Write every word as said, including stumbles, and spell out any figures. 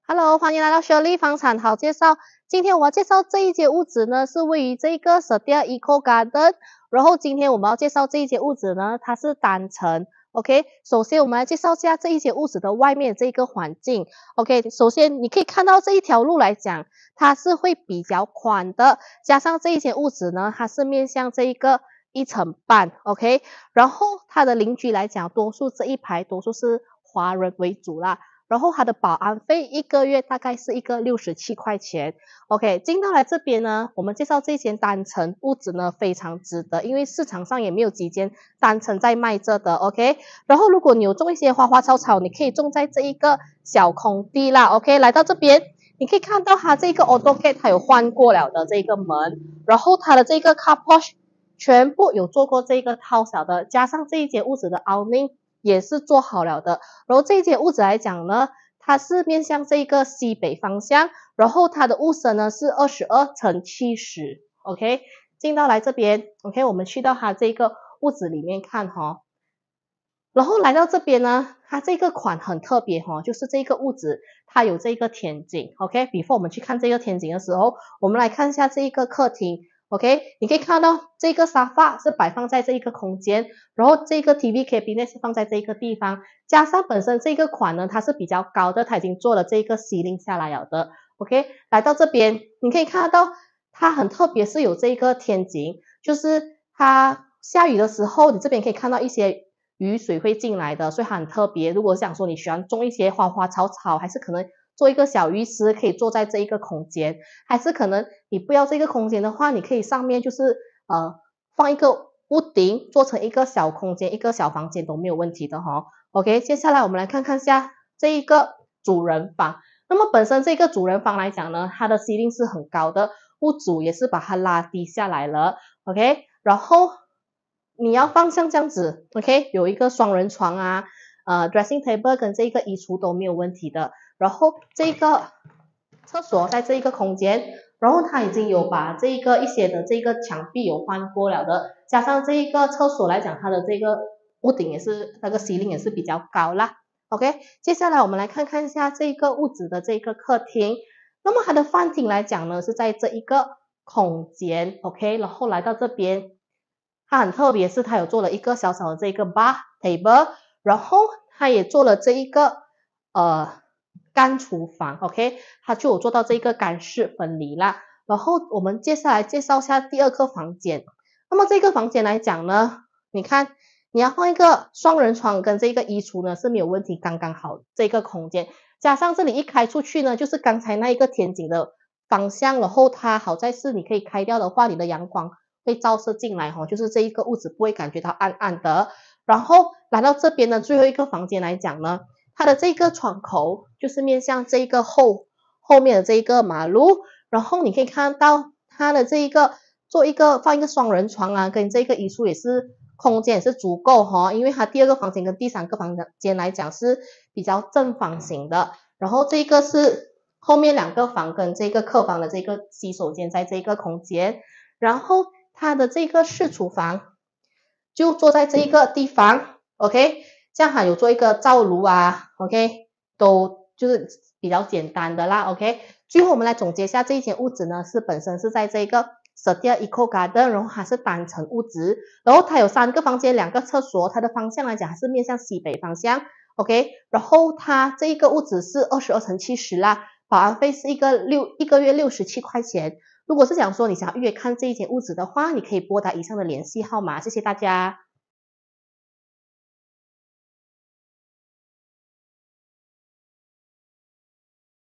Hello，欢迎来到雪莉房产好介绍。今天我要介绍这一间屋子呢，是位于这个 Setia Eco Garden。然后今天我们要介绍这一间屋子呢，它是单层。OK， 首先我们来介绍一下这一间屋子的外面这个环境。OK， 首先你可以看到这一条路来讲，它是会比较宽的，加上这一间屋子呢，它是面向这一个一层半。OK， 然后它的邻居来讲，多数这一排多数是华人为主啦。然后它的保安费一个月大概是一个六十七块钱。OK， 进到来这边呢，我们介绍这间单层屋子呢非常值得，因为市场上也没有几间单层在卖这的。OK， 然后如果你有种一些花花草草，你可以种在这一个小空地啦。OK， 来到这边，你可以看到它这个 AutoCAD 它有换过了的这个门，然后它的这个 Car Porch 全部有做过这个套小的，加上这一间屋子的 awning也是做好了的。然后这一间屋子来讲呢，它是面向这个西北方向，然后它的屋身呢是二十二乘七十。OK， 进到来这边 ，OK， 我们去到它这个屋子里面看哈、哦。然后来到这边呢，它这个款很特别哈、哦，就是这个屋子它有这个天井。OK，before 我们去看这个天井的时候，我们来看一下这一个客厅。OK， 你可以看到这个沙发是摆放在这一个空间，然后这个 T V cabinet 是放在这个地方，加上本身这个款呢，它是比较高的，它已经做了这个 ceiling 下来了的。OK， 来到这边，你可以看到它很特别，是有这个天井，就是它下雨的时候，你这边可以看到一些雨水会进来的，所以它很特别。如果想说你喜欢种一些花花草草，还是可能做一个小浴室，可以坐在这一个空间，还是可能你不要这个空间的话，你可以上面就是呃放一个屋顶，做成一个小空间，一个小房间都没有问题的哈、哦。OK， 接下来我们来看看下这一个主人房。那么本身这个主人房来讲呢，它的 ceiling 是很高的，屋主也是把它拉低下来了。OK， 然后你要放像这样子 ，OK， 有一个双人床啊，呃 ，dressing table 跟这个衣橱都没有问题的。然后这个厕所在这一个空间，然后它已经有把这一个一些的这个墙壁有换过了的，加上这一个厕所来讲，它的这个屋顶也是那个 ceiling 也是比较高啦。OK， 接下来我们来看看一下这个屋子的这个客厅，那么它的饭厅来讲呢是在这一个空间 ，OK， 然后来到这边，它很特别是它有做了一个小小的这个 bar table， 然后它也做了这一个呃干厨房 ，OK， 它就有做到这个干湿分离啦。然后我们接下来介绍一下第二个房间。那么这个房间来讲呢，你看你要放一个双人床跟这个衣橱呢是没有问题，刚刚好这个空间。加上这里一开出去呢，就是刚才那一个天井的方向，然后它好在是你可以开掉的话，你的阳光会照射进来哈、哦，就是这一个屋子不会感觉到暗暗的。然后来到这边的最后一个房间来讲呢，它的这个窗口就是面向这个后后面的这一个马路，然后你可以看到它的这一个做一个放一个双人床啊，跟这个衣橱也是空间也是足够哈、哦，因为它第二个房间跟第三个房间来讲是比较正方形的，然后这个是后面两个房跟这个客房的这个洗手间在这个空间，然后它的这个是厨房就坐在这一个地方 ，OK。这样还有做一个灶炉啊 ，OK， 都就是比较简单的啦 ，OK。最后我们来总结一下这一间屋子呢，是本身是在这个 Setia Eco Garden， 然后它是单层屋子，然后它有三个房间，两个厕所，它的方向来讲还是面向西北方向 ，OK。然后它这一个屋子是二十二乘七十啦，保安费是一个六一个月六十七块钱。如果是想说你想要预约看这一间屋子的话，你可以拨打以上的联系号码，谢谢大家。